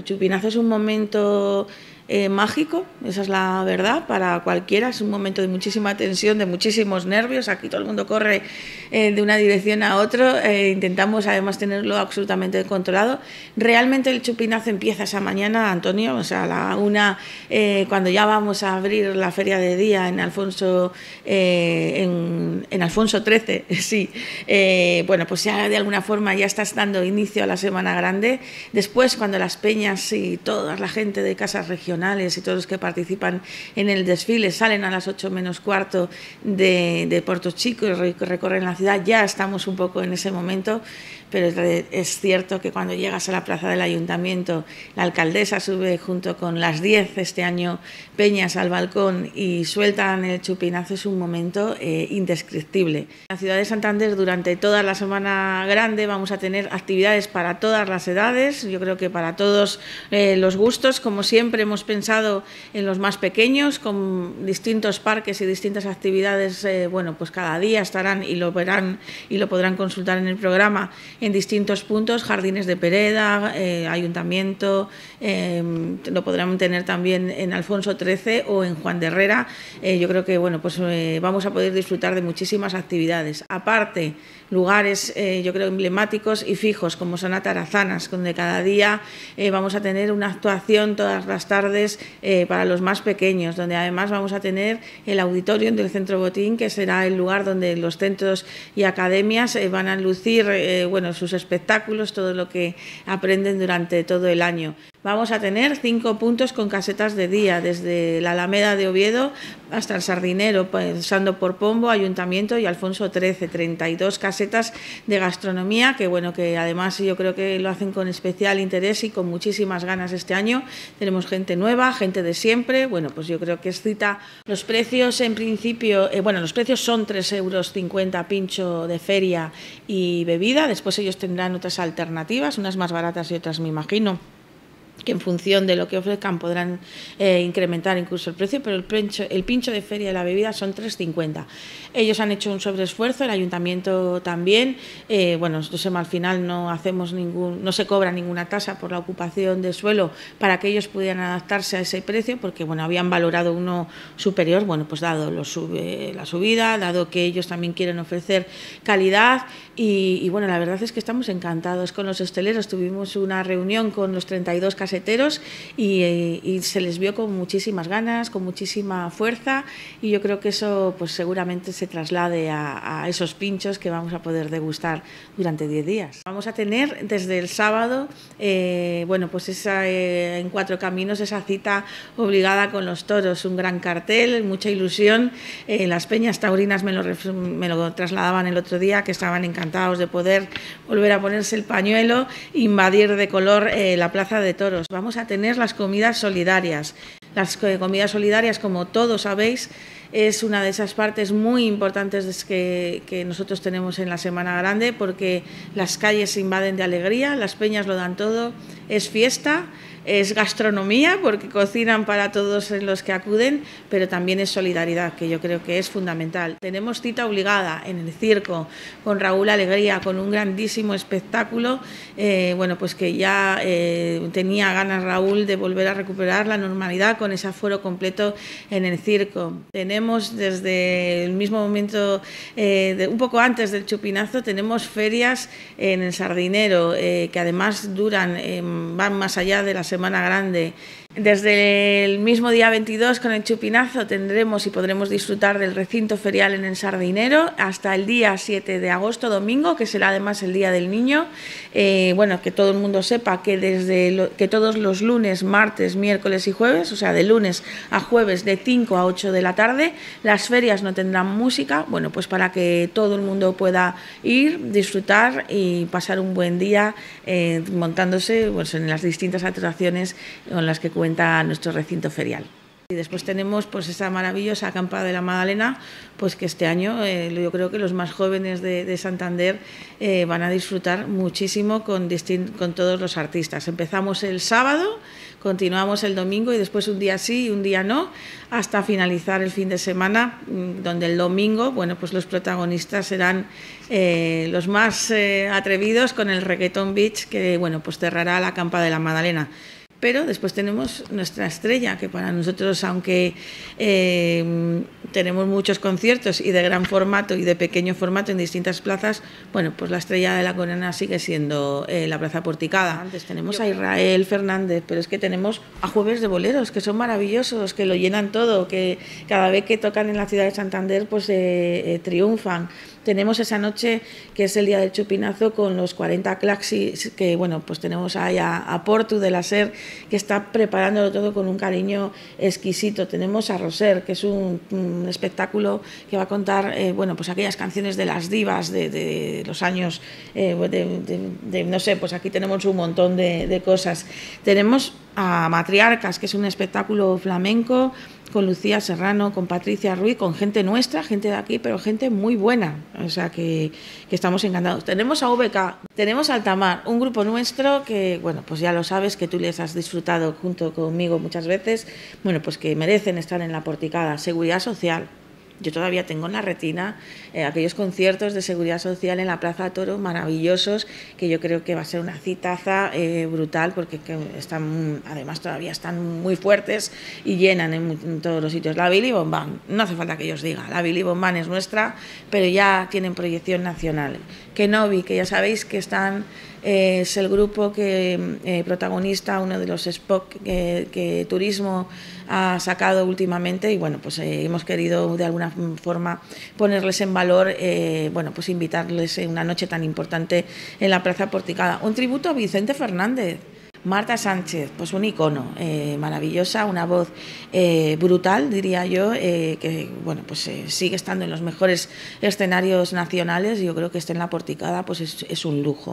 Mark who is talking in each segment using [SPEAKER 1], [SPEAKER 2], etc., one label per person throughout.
[SPEAKER 1] Chupinazo es un momento mágico, esa es la verdad, para cualquiera. Es un momento de muchísima tensión, de muchísimos nervios. Aquí todo el mundo corre de una dirección a otra. Intentamos además tenerlo absolutamente controlado. Realmente el Chupinazo empieza esa mañana, Antonio, o sea, a la 1, cuando ya vamos a abrir la feria de día en Alfonso, en Alfonso XIII, sí. Bueno, pues ya de alguna forma ya estás dando inicio a la Semana Grande. Después, cuando las peñas y toda la gente de casas regionales y todos los que participan en el desfile salen a las 8 menos cuarto de Puerto Chico y recorren la ciudad, ya estamos un poco en ese momento, pero es cierto que cuando llegas a la plaza del Ayuntamiento, la alcaldesa sube junto con las 10 este año peñas al balcón y sueltan el Chupinazo. Es un momento indescriptible. En la ciudad de Santander, durante toda la Semana Grande, vamos a tener actividades para todas las edades, yo creo que para todos los gustos. Como siempre, hemos pensado en los más pequeños, con distintos parques y distintas actividades. Bueno, pues cada día estarán y lo verán y lo podrán consultar en el programa en distintos puntos: Jardines de Pereda, Ayuntamiento, lo podrán tener también en Alfonso XIII o en Juan de Herrera. Yo creo que bueno, pues vamos a poder disfrutar de muchísimas actividades. Aparte, lugares yo creo emblemáticos y fijos, como son Atarazanas, donde cada día vamos a tener una actuación todas las tardes para los más pequeños, donde además vamos a tener el auditorio del Centro Botín, que será el lugar donde los centros y academias van a lucir bueno, sus espectáculos, todo lo que aprenden durante todo el año. Vamos a tener 5 puntos con casetas de día, desde la Alameda de Oviedo hasta el Sardinero, pasando por Pombo, Ayuntamiento y Alfonso XIII. 32 casetas de gastronomía, que bueno, que además yo creo que lo hacen con especial interés y con muchísimas ganas este año. Tenemos gente nueva, gente de siempre. Bueno, pues yo creo que es cita. Los precios en principio, bueno, los precios son 3,50 € pincho de feria y bebida. Después ellos tendrán otras alternativas, unas más baratas y otras, me imagino, que en función de lo que ofrezcan podrán incrementar incluso el precio, pero el pincho de feria y la bebida son 3,50 €. Ellos han hecho un sobreesfuerzo, el Ayuntamiento también. Bueno, al final no se cobra ninguna tasa por la ocupación de suelo para que ellos pudieran adaptarse a ese precio, porque bueno, habían valorado uno superior. Bueno, pues dado la subida, dado que ellos también quieren ofrecer calidad y bueno, la verdad es que estamos encantados con los hosteleros. Tuvimos una reunión con los 32 caseteros y se les vio con muchísimas ganas, con muchísima fuerza, y yo creo que eso pues seguramente se traslade a esos pinchos que vamos a poder degustar durante 10 días. Vamos a tener desde el sábado, bueno, pues en Cuatro Caminos, esa cita obligada con los toros, un gran cartel, mucha ilusión. Las peñas taurinas me lo trasladaban el otro día, que estaban encantados de poder volver a ponerse el pañuelo, invadir de color la plaza de toros. Vamos a tener las comidas solidarias. Las comidas solidarias, como todos sabéis, es una de esas partes muy importantes que nosotros tenemos en la Semana Grande, porque las calles se invaden de alegría, las peñas lo dan todo, es fiesta, es gastronomía, porque cocinan para todos los que acuden, pero también es solidaridad, que yo creo que es fundamental. Tenemos cita obligada en el circo con Raúl Alegría, con un grandísimo espectáculo. Bueno, pues que ya tenía ganas Raúl de volver a recuperar la normalidad con ese aforo completo en el circo. Tenemos desde el mismo momento, un poco antes del Chupinazo, tenemos ferias en el Sardinero, que además van más allá de la Semana Grande. Desde el mismo día 22, con el Chupinazo, tendremos y podremos disfrutar del recinto ferial en el Sardinero hasta el día 7 de agosto, domingo, que será además el Día del Niño. Bueno, que todo el mundo sepa que que todos los lunes, martes, miércoles y jueves, o sea, de lunes a jueves, de 5 a 8 de la tarde, las ferias no tendrán música. Bueno, pues para que todo el mundo pueda ir, disfrutar y pasar un buen día montándose pues, en las distintas atracciones con las que cuenta nuestro recinto ferial. Y después tenemos pues esa maravillosa acampada de la Magdalena, pues que este año yo creo que los más jóvenes de Santander van a disfrutar muchísimo con todos los artistas. Empezamos el sábado, continuamos el domingo y después un día sí y un día no, hasta finalizar el fin de semana, donde el domingo, bueno, pues los protagonistas serán los más atrevidos con el Reggaeton Beach, que bueno, pues cerrará la acampada de la Magdalena. Pero después tenemos nuestra estrella, que para nosotros, aunque tenemos muchos conciertos y de gran formato y de pequeño formato en distintas plazas, bueno, pues la estrella de la corona sigue siendo la Plaza Porticada. Antes tenemos a Israel Fernández, pero es que tenemos a Jueves de Boleros, que son maravillosos, que lo llenan todo, que cada vez que tocan en la ciudad de Santander, pues triunfan. Tenemos esa noche, que es el día del chupinazo, con los 40 Claxis, que bueno, pues tenemos ahí a Portu de la SER, que está preparándolo todo con un cariño exquisito. Tenemos a Roser, que es un espectáculo que va a contar, bueno, pues aquellas canciones de las divas de los años, no sé, pues aquí tenemos un montón de cosas. Tenemos a Matriarcas, que es un espectáculo flamenco, con Lucía Serrano, con Patricia Ruiz, con gente nuestra, gente de aquí, pero gente muy buena, o sea que estamos encantados. Tenemos a VK, tenemos a Altamar, un grupo nuestro que, bueno, pues ya lo sabes, que tú les has disfrutado junto conmigo muchas veces, bueno, pues que merecen estar en la Porticada. Seguridad Social. Yo todavía tengo en la retina aquellos conciertos de Seguridad Social en la Plaza Toro maravillosos, que yo creo que va a ser una citaza brutal, porque están, además todavía están muy fuertes y llenan en todos los sitios. La Billy Bombán, no hace falta que yo os diga, la Billy Bombán es nuestra, pero ya tienen proyección nacional. Kenobi, que ya sabéis que están, es el grupo que protagoniza uno de los spots que Turismo ha sacado últimamente, y bueno, pues hemos querido de alguna forma ponerles en valor, bueno, pues invitarles en una noche tan importante en la Plaza Porticada. Un tributo a Vicente Fernández. Marta Sánchez, pues un icono, maravillosa, una voz brutal, diría yo, que bueno, pues sigue estando en los mejores escenarios nacionales. Yo creo que esté en la Porticada, pues es un lujo.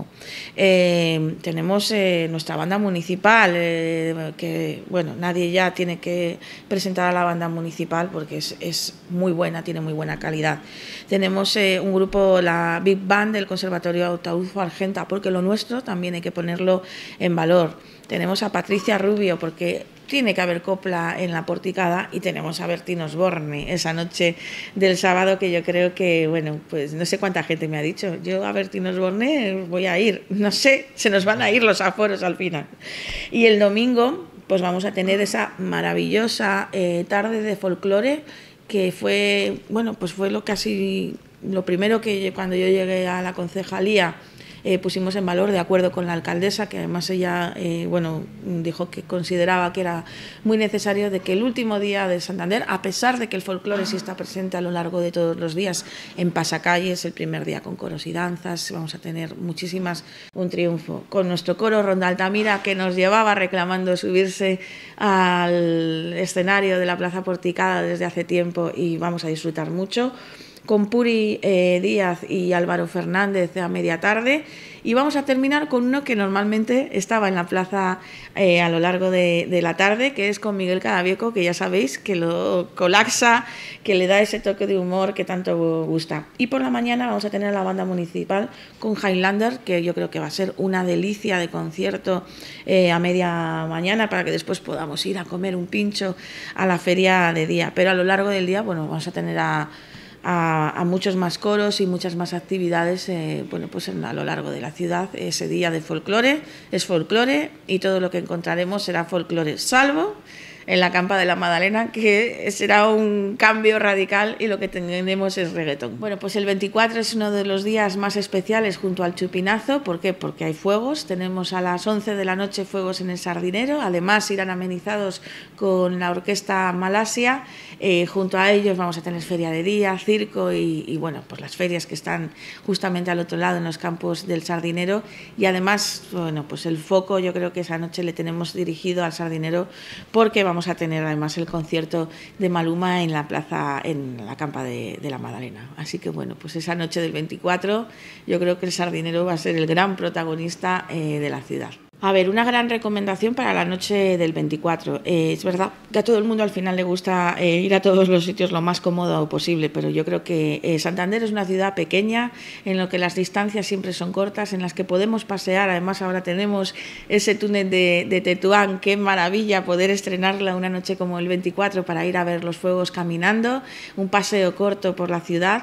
[SPEAKER 1] Tenemos nuestra banda municipal, que bueno, nadie ya tiene que presentar a la banda municipal porque es muy buena, tiene muy buena calidad. Tenemos un grupo, la Big Band del Conservatorio Ataúzco Argenta, porque lo nuestro también hay que ponerlo en valor. Tenemos a Patricia Rubio, porque tiene que haber copla en la Porticada, y tenemos a Bertín Osborne esa noche del sábado, que yo creo que, bueno, pues no sé cuánta gente me ha dicho, yo a Bertín Osborne voy a ir, no sé, se nos van a ir los aforos al final. Y el domingo pues vamos a tener esa maravillosa tarde de folclore, que fue, bueno, pues fue lo primero que cuando yo llegué a la concejalía pusimos en valor, de acuerdo con la alcaldesa, que además ella bueno, dijo que consideraba que era muy necesario, de que el último día de Santander, a pesar de que el folclore sí está presente a lo largo de todos los días en pasacalles, el primer día con coros y danzas, vamos a tener un triunfo con nuestro coro Ronda Altamira, que nos llevaba reclamando subirse al escenario de la Plaza Porticada desde hace tiempo, y vamos a disfrutar mucho, con Puri Díaz y Álvaro Fernández a media tarde, y vamos a terminar con uno que normalmente estaba en la plaza a lo largo de la tarde, que es con Miguel Cadavieco, que ya sabéis que lo colapsa, que le da ese toque de humor que tanto gusta. Y por la mañana vamos a tener a la banda municipal con Highlander, que yo creo que va a ser una delicia de concierto a media mañana, para que después podamos ir a comer un pincho a la feria de día. Pero a lo largo del día, bueno, vamos a tener a muchos más coros y muchas más actividades bueno, pues a lo largo de la ciudad. Ese día de folclore es folclore, y todo lo que encontraremos será folclore, salvo en la Campa de la Madalena, que será un cambio radical, y lo que tendremos es reggaetón. Bueno, pues el 24 es uno de los días más especiales junto al chupinazo. ¿Por qué? Porque hay fuegos. Tenemos a las 11 de la noche fuegos en el Sardinero. Además irán amenizados con la orquesta Malasia. Junto a ellos vamos a tener feria de día, circo y bueno, pues las ferias que están justamente al otro lado en los campos del Sardinero. Y además, bueno, pues el foco yo creo que esa noche le tenemos dirigido al Sardinero, porque vamos a tener además el concierto de Maluma en la plaza, en la Campa de la Madalena. Así que bueno, pues esa noche del 24 yo creo que el Sardinero va a ser el gran protagonista de la ciudad. A ver, una gran recomendación para la noche del 24. Es verdad que a todo el mundo al final le gusta ir a todos los sitios lo más cómodo posible, pero yo creo que Santander es una ciudad pequeña, en la que las distancias siempre son cortas, en las que podemos pasear. Además ahora tenemos ese túnel de Tetuán, qué maravilla poder estrenarla una noche como el 24 para ir a ver los fuegos caminando, un paseo corto por la ciudad.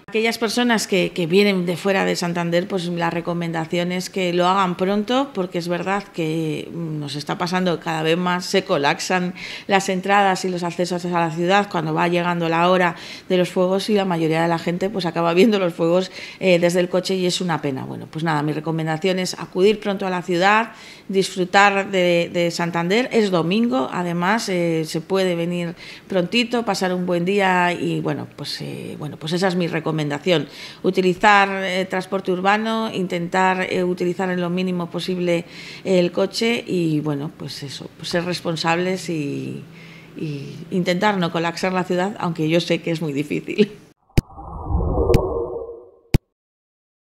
[SPEAKER 1] Aquellas personas que vienen de fuera de Santander, pues la recomendación es que lo hagan pronto, porque es verdad que nos está pasando cada vez más, se colapsan las entradas y los accesos a la ciudad cuando va llegando la hora de los fuegos y la mayoría de la gente pues acaba viendo los fuegos desde el coche y es una pena. Bueno, pues nada, mi recomendación es acudir pronto a la ciudad, disfrutar de Santander. Es domingo, además se puede venir prontito, pasar un buen día y bueno, pues esa es mi recomendación. Utilizar transporte urbano, intentar utilizar en lo mínimo posible el coche y bueno, pues eso, pues ser responsables y intentar no colapsar la ciudad, aunque yo sé que es muy difícil.